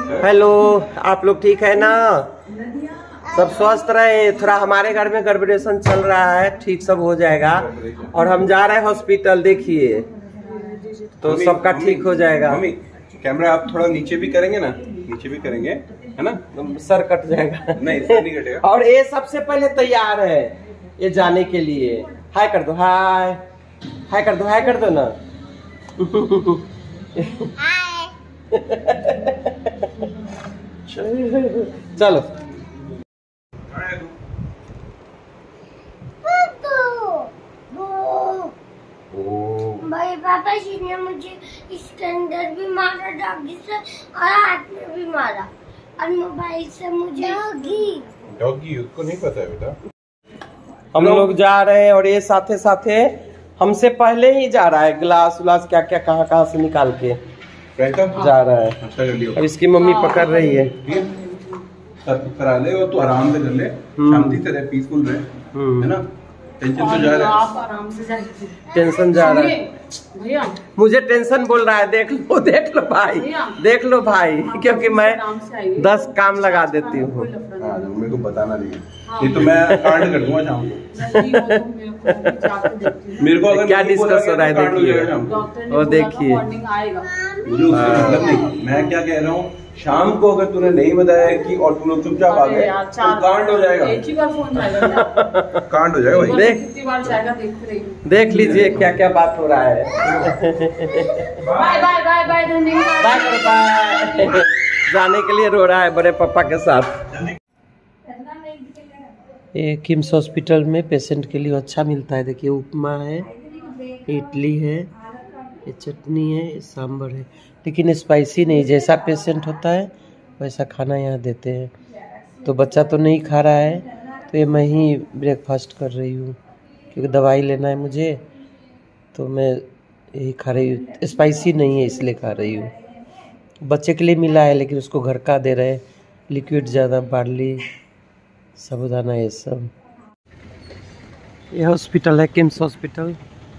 Hello, आप लोग ठीक है ना? सब स्वस्थ रहे। थोड़ा हमारे घर में गड़बड़ेशन चल रहा है, ठीक सब हो जाएगा। और हम जा रहे हैं हॉस्पिटल, देखिए तो सबका ठीक हो जाएगा। मम्मी कैमरा आप थोड़ा नीचे भी करेंगे ना, नीचे भी करेंगे है ना, सर कट जाएगा। नहीं सर नहीं कटेगा। और ये सबसे पहले तैयार है ये जाने के लिए। हाय कर दो, हाय हाय कर दो, हाय कर दो ना। चलो भाई पापा जी ने मुझे इसके अंदर भी मारा, डॉगी से, और हाथ में भी मारा, और मोबाइल से मुझे डॉगी उसको नहीं पता है बेटा। हम लोग जा रहे हैं और ये साथे साथे हमसे पहले ही जा रहा है। गिलास उलास क्या क्या कहाँ से निकाल के जा रहा है। अब इसकी मम्मी पकड़ रही है। करा ले और तू आराम से कर ले, शांति से रहे, पीसफुल रहे, है ना। टेंशन तो जा रहा है, आप आराम से जाइए। टेंशन जा रहा है भैया, मुझे टेंशन बोल रहा है। देख लो भाई, देख लो भाई, क्योंकि मैं 10 काम लगा देती हूँ। मेरे को बताना नहीं है, ये तो मैं कांड कर दूंगा शाम को। मेरे को अगर क्या डिस्कस हो रहा है देखिए, वो देखिए। मुझे उससे मतलब नहीं, मैं क्या कह रहा हूँ, शाम को अगर तूने नहीं बताया कि और तुम लोग चुपचाप आ गए तो कांड हो जाएगा। एक ही बार फोन जाएगा, कांड हो जाएगा भाई। कितनी बार जाएगा देख लीजिए क्या क्या बात हो रहा है। बाय बाय बाय बाय, धन्यवाद। बाय। जाने के लिए रो रहा है बड़े पापा के साथ। ये किम्स हॉस्पिटल में पेशेंट के लिए अच्छा मिलता है। देखिए उपमा है, इडली है, ये चटनी है, ये सांभर है, लेकिन स्पाइसी नहीं। जैसा पेशेंट होता है वैसा खाना यहाँ देते हैं। तो बच्चा तो नहीं खा रहा है, तो ये मैं ही ब्रेकफास्ट कर रही हूँ, क्योंकि दवाई लेना है मुझे, तो मैं यही खा रही हूँ। स्पाइसी नहीं है इसलिए खा रही हूँ। बच्चे के लिए मिला है लेकिन उसको घर का दे रहे हैं, लिक्विड ज़्यादा, बार्ली, साबुदाना, ये सब। ये हॉस्पिटल है किम्स हॉस्पिटल।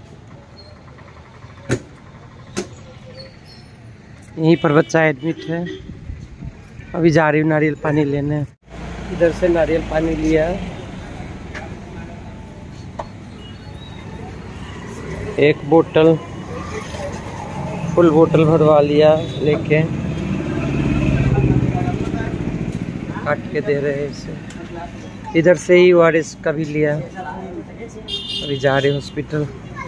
यहीं पर बच्चा एडमिट है। अभी जा रही हूँ नारियल पानी लेने। इधर से नारियल पानी लिया, एक बोतल, फुल बोतल भरवा लिया लेके। काट के दे रहे हैं इसे। इधर से ही ORS का भी लिया। अभी जा रहे हॉस्पिटल।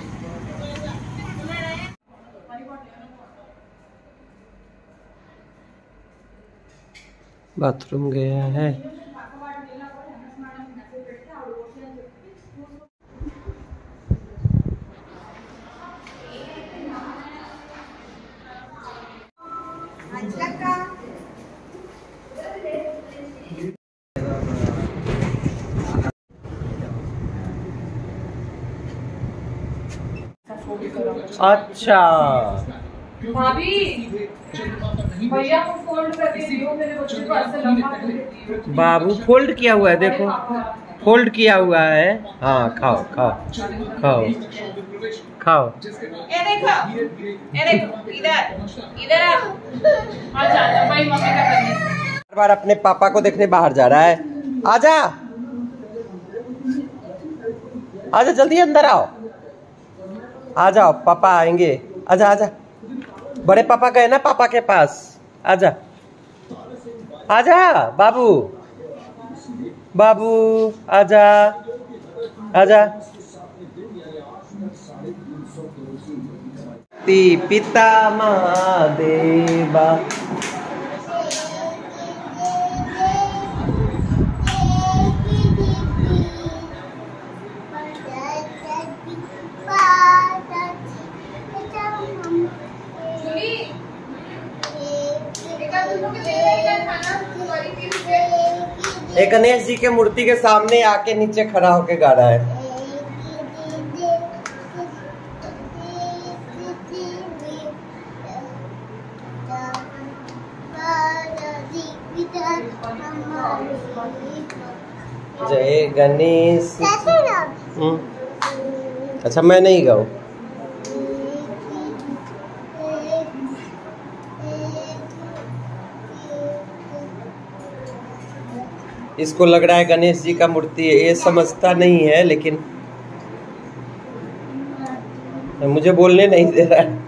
बाथरूम गया है। अच्छा भाभी, भैया को फोल्ड करके दियो, मेरे बच्चे को ऐसे लंबा कर देती है। बाबू फोल्ड किया हुआ है, देखो फोल्ड किया हुआ है। हाँ खाओ खाओ खाओ खाओ। ये देखो इधर आजा भाई, मम्मी का करने से। बार बार अपने पापा को देखने बाहर जा रहा है। आजा आजा, जल्दी अंदर आओ। आ जाओ, पापा आएंगे। आजा आजा, बड़े पापा गए ना पापा के पास। आजा आजा बाबू, बाबू आजा आजा। पिता महादेवा। एक गणेश जी के मूर्ति के सामने आके नीचे खड़ा होके गा रहा है। जय गणेश। अच्छा मैं नहीं गाऊं। इसको लग रहा है गणेश जी का मूर्ति है, ये समझता नहीं है, लेकिन मुझे बोलने नहीं दे रहा है।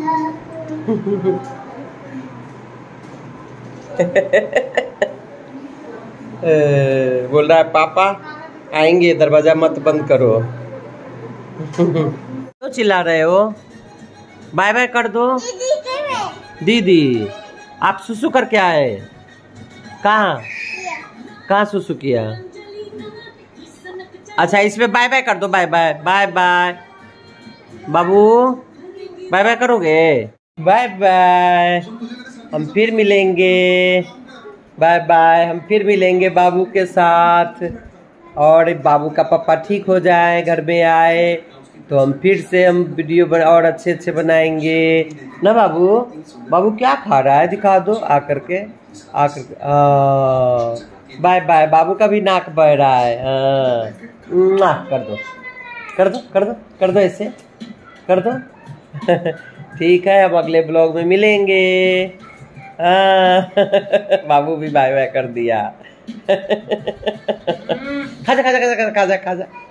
बोल रहा है पापा आएंगे, दरवाजा मत बंद करो। क्यों चिल्ला रहे हो? बाय बाय कर दो। दीदी आप सुसु करके आए? कहाँ सुसु किया? अच्छा इसमें बाय बाय कर दो। Bye bye bye bye. बाबू बाय बाय करोगे? बाय बाय, हम फिर मिलेंगे। बाय बाय, हम फिर मिलेंगे बाबू के साथ। और बाबू का पापा ठीक हो जाए, घर में आए तो हम फिर से वीडियो और अच्छे बनाएंगे ना बाबू। बाबू क्या खा रहा है दिखा दो आकर के। Bye bye. बाबू का भी नाक बह रहा है। कर दो ऐसे कर दो। ठीक है, अब अगले ब्लॉग में मिलेंगे। बाबू भी बाय बाय कर दिया। खा जा।